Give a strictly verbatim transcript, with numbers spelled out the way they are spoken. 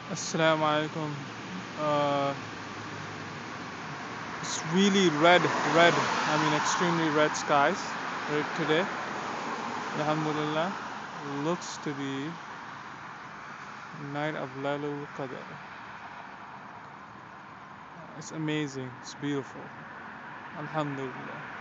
Assalamu alaikum. Uh, it's really red, red. I mean, extremely red skies right today. Alhamdulillah. Looks to be night of Laylatul Qadr. It's amazing. It's beautiful. Alhamdulillah.